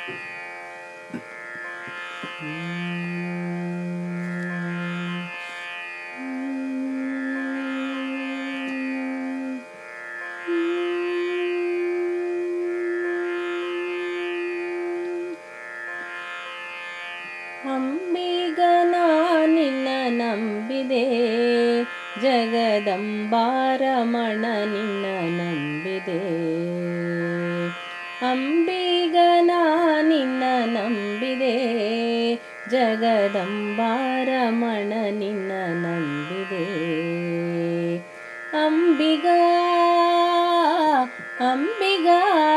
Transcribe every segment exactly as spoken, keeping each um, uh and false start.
ಅಂಬಿಗನ ನಿನ್ನ ನಂಬಿದೆ, ಜಗದಂಬಾರಮಣ ನಿನ್ನ ನಂಬಿದೆ. ಅಂಬಿಗನ ನಿನ್ನ ನಂಬಿದೆ, ಜಗದಂಬಾರಮಣ ನಿನ್ನ ನಂಬಿದೆ. ಅಂಬಿಗ ಅಂಬಿಗ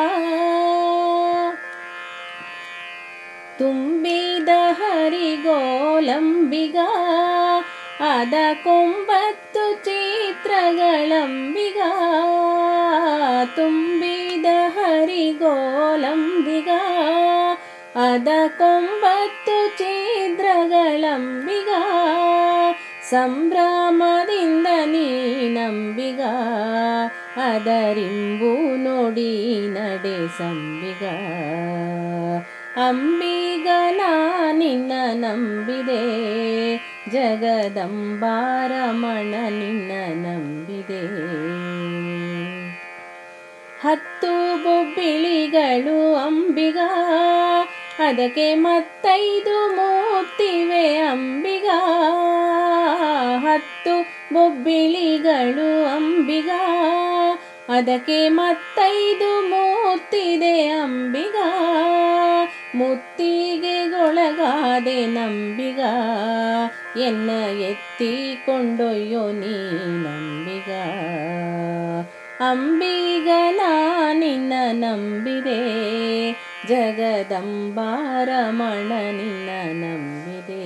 ತುಂಬಿದ ಹರಿಗೋಲಂಬಿಗ, ಅದ ಕೊಂಬತ್ತು ಚಿತ್ರಗಳಂಬಿಗ. ತುಂಬಿದ ಹರಿಗೋಲಂಬಿಗ, ಅದ ಕೊಂಬತ್ತು ಚಿತ್ರಗಳಂಬಿಗ. ಸಂಭ್ರಮದಿಂದ ನೀನಂಬಿಗ, ಅದರಿಂಬು ನೋಡಿ ನಡೆ ಸಂಬಿಗ. ಅಂಬಿಗನ ನಿನ್ನ ನಂಬಿದೆ, ಜಗದಂಬಾರಮಣ ನಿನ್ನ ನಂಬಿದೆ. ಹತ್ತು ಬೊಬ್ಬಿಳಿಗಳು ಅಂಬಿಗ, ಅದಕ್ಕೆ ಮತ್ತೈದು ಮೂರ್ತಿವೆ ಅಂಬಿಗ. ಹತ್ತು ಬೊಬ್ಬಿಳಿಗಳು ಅಂಬಿಗ, ಅದಕ್ಕೆ ಮತ್ತೈದು ಮೂರ್ತಿದೆ ಅಂಬಿಗ. ಮುತ್ತಿಗೆಗೊಳಗಾದೆ ನಂಬಿಗ, ಎನ್ನ ಎತ್ತಿಕೊಂಡೊಯ್ಯೋ ನೀ ನಂಬಿಗ. ಅಂಬಿಗನ ನಿನ್ನ ನಂಬಿದೆ, ಜಗದಂಬಾರಮಣ ನಿನ್ನ ನಂಬಿದೆ.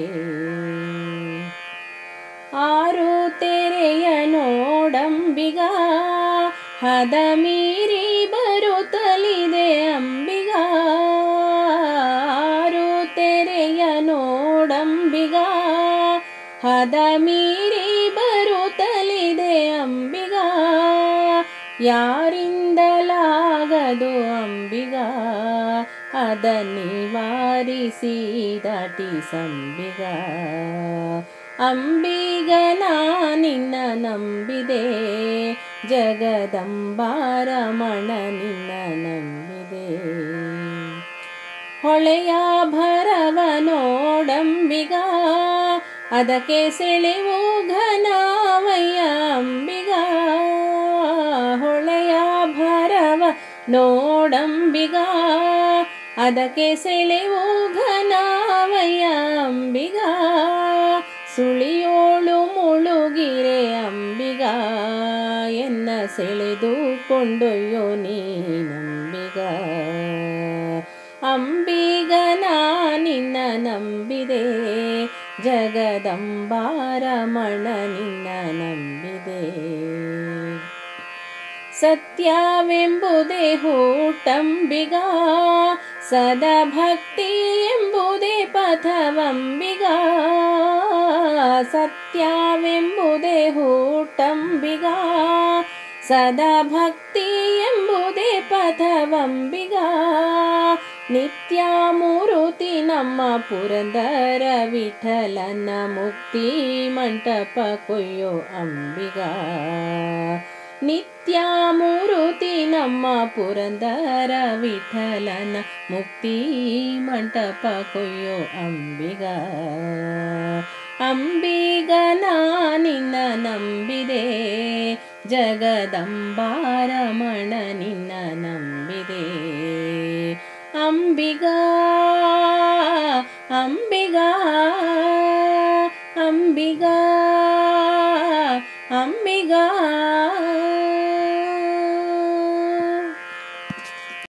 ಆರು ತೆರೆಯ ನೋಡಂಬಿಗ, ಹದ ಮೀರಿ ಬರುತ್ತಲಿದೆ ಅಂಬಿಗ. ಆರು ತೆರೆಯ ನೋಡಂಬಿಗ, ಹದ ಮೀರಿ ಬರುತ್ತಲಿದೆ ಅಂಬಿಗ. ಯಾರಿಂದಲಾಗದು ಅಂಬಿಗ, ಅದ ನಿವಾರಿಸಿ ದಾಟಿ ಸಂಬಿಗ. ಅಂಬಿಗನ ನಿನ್ನ ನಂಬಿದೆ, ಜಗದಂಬಾರಮಣ ನಿನ್ನ ನಂಬಿದೆ. ಹೊಳೆಯ ಭರವ ನೋಡಂಬಿಗ, ಅದಕ್ಕೆ ಸೆಳೆವು ಘನವಯ್ಯ ಅಂಬಿಗ. ಹೊಳೆಯ ಭರವ ನೋಡಂಬಿಗ, ಅದಕ್ಕೆ ಸೆಳೆವು ಘನವಯ್ಯ ಅಂಬಿಗ. ಸುಳಿಯೋಳು ಮುಳುಗಿರೆ ಅಂಬಿಗ, ಎನ್ನ ಸೆಳೆದು ಕೊಂಡೊಯ್ಯೋ ನೀ ನಂಬಿಗ. ಅಂಬಿಗನ ನಿನ್ನ ನಂಬಿದೆ, ಜಗದಂಬಾರಮಣ ನಿನ್ನ ನಂಬಿದೆ. ಸತ್ಯವೆಂಬುದೇ ಹೂಟಂಬಿಗ, ಸದಾ ಭಕ್ತಿ ಎಂಬುದೇ ಪಥವಂಬಿಗ. ಸತ್ಯವೆಂಬುದೇ ಹೂಟಂಬಿಗ, ಸದಾ ಭಕ್ತಿ ಎಂಬುದೇ ಪಥವಂಬಿಗ. ನಿತ್ಯ ಮೂರುತಿ ನಮ್ಮ ಪುರಂದರ ವಿಠಲನ, ಮುಕ್ತಿ ಮಂಟಪ ಕೊಯ್ಯೋ ಅಂಬಿಗ. ನಿತ್ಯ ಮೂರುತಿ ನಮ್ಮ ಪುರಂದರ ವಿಠಲನ, ಮುಕ್ತಿ ಮಂಟಪ ಕೊಯ್ಯೋ ಅಂಬಿಗ. ಅಂಬಿಗನ ನಿನ್ನ ನಂಬಿದೆ, ಜಗದಂಬಾರಮಣ ನಿನ್ನ ನಂಬಿದೆ. ಅಂಬಿಗ ಅಂಬಿಗ ಅಂಬಿಗ